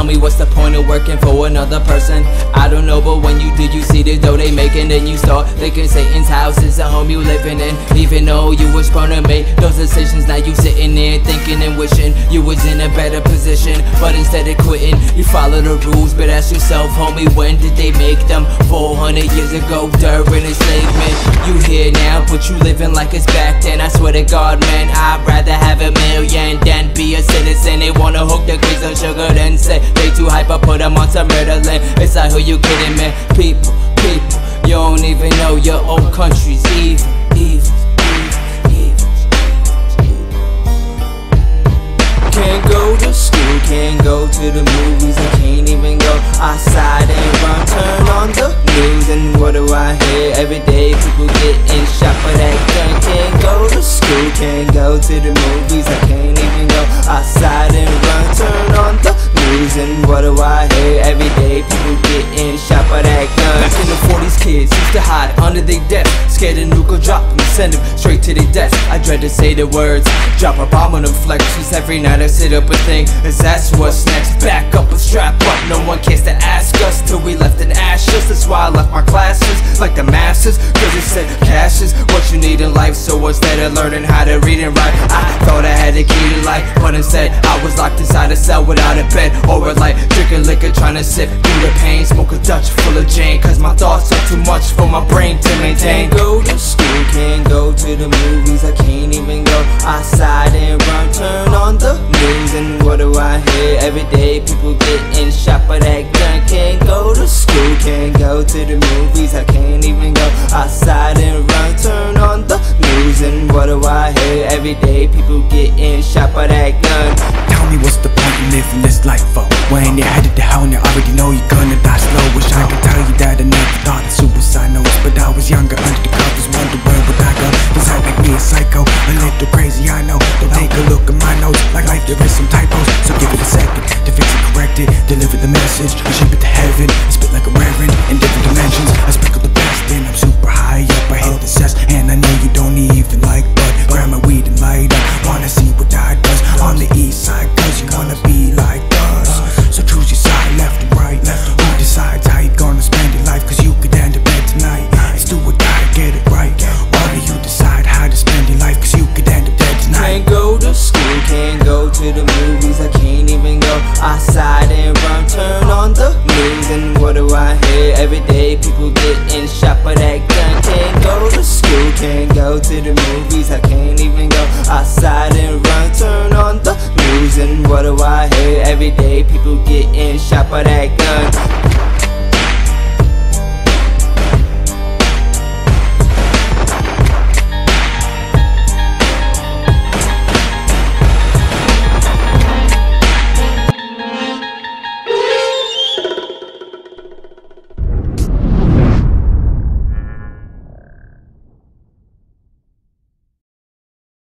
Tell me what's the point of working for another person? I don't know, but when you do, you see the dough they making, then you start thinking Satan's house is the home you living in. Even though you was born to make those decisions, now you sitting there thinking and wishing you was in a better position. But instead of quitting, you follow the rules. But ask yourself, homie, when did they make them? 400 years ago during enslavement. You here now, but you living like it's back then. I swear to God, man, I'd rather have a million than be a citizen. They wanna hook the kids on sugar, then say they too hyper, put them on some Ritalin. It's like, who you kidding, man? People, you don't even know your own country's evil, evil. Can't go to school, can't go to the movies, I can't even go outside and run, turn on the news. And what do I hear every day? People getting shot for that gun. Can't go to school, can't go to the movies, I can't even go outside and run, turn on the news. And what do I hear every day? People getting shot for that gun. Back in the 40s, kids used to hide under their desk, scared a nuke will drop them, send them straight to their death. I dread to say the words, drop a bomb on them flexes. Every night I sit up and think, is that's what's next? Back up and strap up, no one cares to ask us till we left in ashes. That's why I left my classes like the masses, cause it said cash is what you need in life. So instead of learning how to read and write, I thought I had a key to life, but instead I was locked inside a cell without a bed or a light, drinking liquor, trying to sip through the pain, smoke a Dutch full of Jane, cause my thoughts are too much for my brain to maintain. Can't go to school, can't go to the movies, I can't even go outside and run, turn on the news. And what do I hear every day? People getting shot for that gun. Can't go to school, can't go to the movies, I can't even go outside and run, turn on the news. And what do I hear every day? People getting shot for that gun. Tell me what's the point in living this life for? When you're headed to hell and you already know you're gonna die slow. Wish I could tell you that I never thought of suicide notes, but I was younger, under the covers, wonder where would I go. Cause I make me a psycho, a little crazy I know. Don't take a look at my notes, like life there is some typos. So give it a second to fix it, correct it, deliver the message, and ship it to heaven. I spit like a reverend in different dimensions. I sprinkle the best and I'm super high up. I hit the cess and I know you don't even like bud. Grab my weed and light up, wanna see what I does on the east side, cause you wanna be like us. So choose your side, left or right. Who decides how you gonna spend your life? Cause you could end up dead tonight. It's do or die, get it right. Why do you decide how to spend your life? Cause you could end up dead tonight. Can't go to school, can't go to the movies, I can't even go outside and run, turn on the news. And what do I hear every day? People getting shot for that gun. Can't go to school, can't go to the movies, I can't even go outside and run, turn on the news. And what do I hear every day? People getting shot for that gun.